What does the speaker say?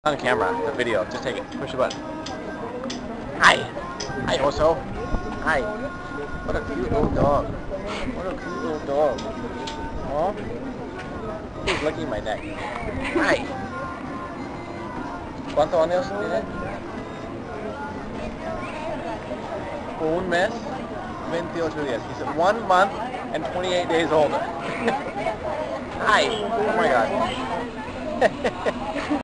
On camera, the video. Just take it. Push the button. Hi! Hi, Oso. Hi. What a cute little dog. What a cute little dog. Oh? He's licking my neck. Hi. ¿Cuántos años tiene? Un mes, 28 días. He's 1 month and 28 days old. Hi. Oh my god.